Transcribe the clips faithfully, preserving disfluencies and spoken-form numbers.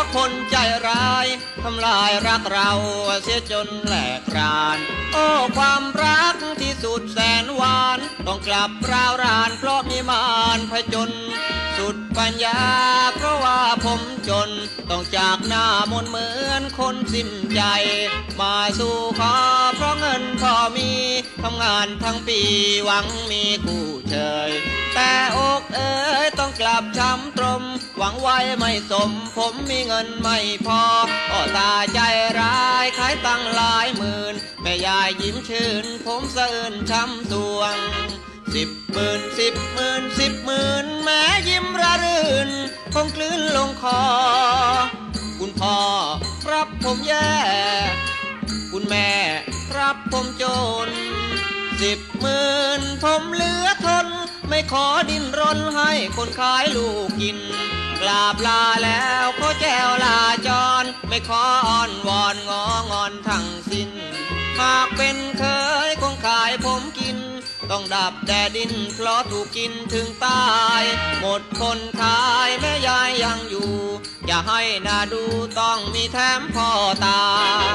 ะคนใจร้ายทำลายรักเราเสียจนแหลกรานโอ้ความรักที่สุดแสนหวานต้องกลับร้าวรานเพราะมีมารผจญสุดปัญญาเพราะว่าผมจนต้องจากหน้ามนเหมือนคนสิ้นใจมาสู่ขอเพราะเงินพอมีทำงานทั้งปีหวังมีคู่เชยแต่อกเอ๋ยต้องกลับช้ำตรมหวังไว้ไม่สมผมมีเงินไม่พอพ่อตาใจร้ายขายตังหลายหมื่นแม่ยายยิ้มชื่นผมสะอื้นช้ำสวงสิบหมื่นสิบหมื่นสิบหมื่นแม้ยิ้มระรื่นคงกลืนลงคอคุณพ่อครับผมแย่คุณแม่ครับผมจนสิบหมื่นผมเหลือทนไม่ขอดิ้นรนให้คนขายลูกกินกราบลาแล้วขอแก้วลาจรไม่ขออ้อนวอนงองอนทั้งสิ้นหากเป็นเคยคงขายผมกินต้องดับแต่ดินเพราะถูกกินถึงตายหมดคนขายแม่ยายยังอยู่อย่าให้น่าดูต้องมีแถมพ่อตา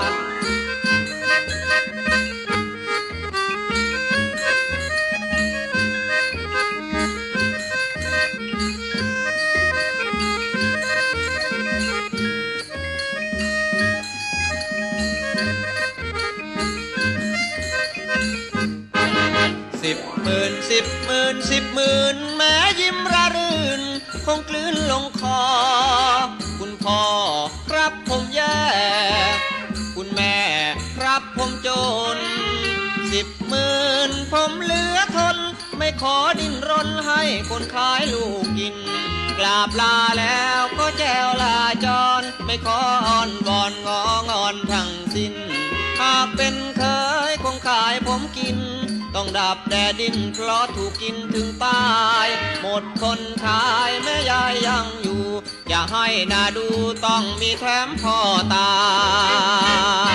สิบหมื่นสิบหมื่นสิบหมื่นแม้ยิ้มระรื่นคงกลืนลงคอคุณพ่อครับผมแย่คุณแม่ครับผมจนสิบหมื่นผมเหลือทนไม่ขอดิ้นรนให้คนขายลูกกินกราบลาแล้วก็แจวลาจรไม่ขออ้อนวอนงองอนทั้งสิ้นหากเป็นเคยคงขายผมกินต้องดับแดดดินเพราะถูกกินถึงตายหมดคนขายแม่ยายยังอยู่อย่าให้น่าดูต้องมีแถมพ่อตา